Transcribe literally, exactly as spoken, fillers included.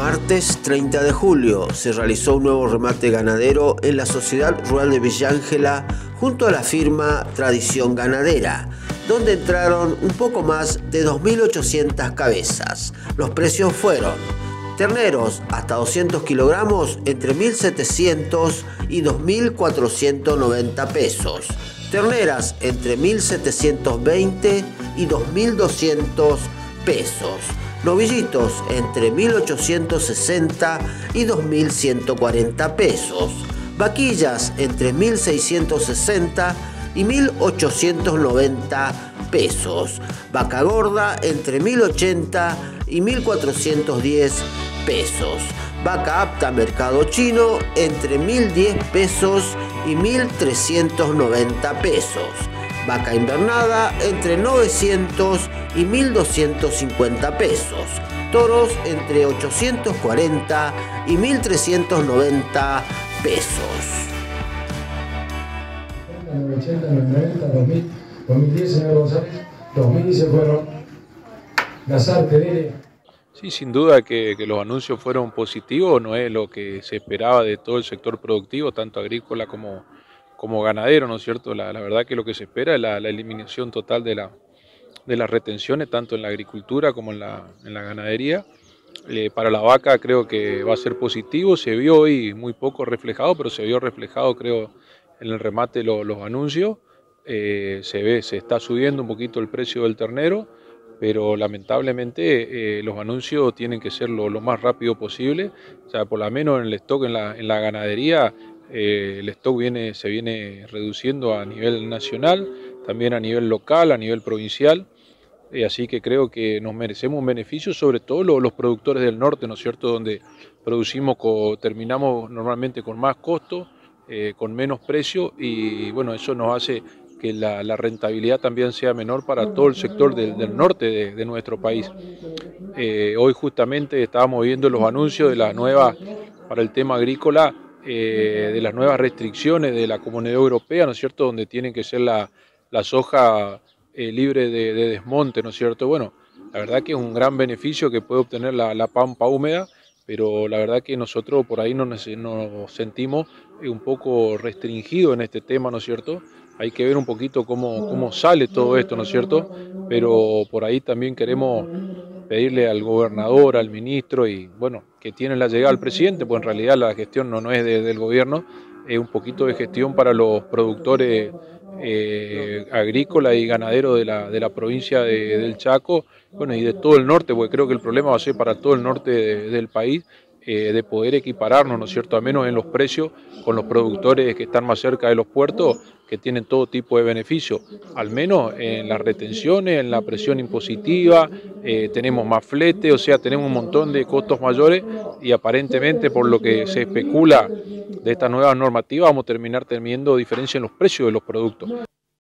Martes treinta de julio se realizó un nuevo remate ganadero en la Sociedad Rural de Villa Ángela junto a la firma Tradición Ganadera, donde entraron un poco más de dos mil ochocientas cabezas. Los precios fueron: terneros hasta doscientos kilogramos entre mil setecientos y dos mil cuatrocientos noventa pesos, terneras entre mil setecientos veinte y dos mil doscientos pesos, novillitos entre mil ochocientos sesenta y dos mil ciento cuarenta pesos, vaquillas entre mil seiscientos sesenta y mil ochocientos noventa pesos, vaca gorda entre mil ochenta y mil cuatrocientos diez pesos, vaca apta mercado chino entre mil diez pesos y mil trescientos noventa pesos, vaca invernada entre novecientos y mil doscientos cincuenta pesos, toros entre ochocientos cuarenta y mil trescientos noventa pesos. ochenta, noventa, dos mil, dos mil diez, señor González, dos mil se fueron. Gazarte, dile. Sí, sin duda que, que los anuncios fueron positivos, no es lo que se esperaba de todo el sector productivo, tanto agrícola como, como ganadero, ¿no es cierto? La, la verdad que lo que se espera es la, la eliminación total de, la, de las retenciones, tanto en la agricultura como en la, en la ganadería. Eh, para la vaca creo que va a ser positivo, se vio hoy muy poco reflejado, pero se vio reflejado creo en el remate lo, los anuncios. Eh, se ve, se está subiendo un poquito el precio del ternero, pero lamentablemente eh, los anuncios tienen que ser lo, lo más rápido posible. O sea, por lo menos en el stock en la, en la ganadería, eh, el stock viene, se viene reduciendo a nivel nacional, también a nivel local, a nivel provincial. Eh, así que creo que nos merecemos un beneficio, sobre todo los, los productores del norte, ¿no es cierto?, donde producimos, con, terminamos normalmente con más costo, eh, con menos precio, y bueno, eso nos hace que la, la rentabilidad también sea menor para todo el sector del, del norte de, de nuestro país. Eh, hoy justamente estábamos viendo los anuncios de las nuevas, para el tema agrícola, eh, de las nuevas restricciones de la Comunidad Europea, ¿no es cierto?, donde tienen que ser la, la soja eh, libre de, de desmonte, ¿no es cierto? Bueno, la verdad que es un gran beneficio que puede obtener la, la pampa húmeda, pero la verdad que nosotros por ahí nos, nos sentimos un poco restringidos en este tema, ¿no es cierto? Hay que ver un poquito cómo, cómo sale todo esto, ¿no es cierto? Pero por ahí también queremos pedirle al gobernador, al ministro, y bueno, que tienen la llegada al presidente, pues en realidad la gestión no, no es de, del gobierno, es un poquito de gestión para los productores eh, agrícolas y ganaderos de la, de la provincia de, del Chaco, bueno, y de todo el norte, porque creo que el problema va a ser para todo el norte de, del país, eh, de poder equipararnos, ¿no es cierto?, al menos en los precios con los productores que están más cerca de los puertos, que tienen todo tipo de beneficios, al menos en las retenciones, en la presión impositiva, eh, tenemos más flete, o sea, tenemos un montón de costos mayores, y aparentemente por lo que se especula de esta nueva normativa vamos a terminar teniendo diferencia en los precios de los productos.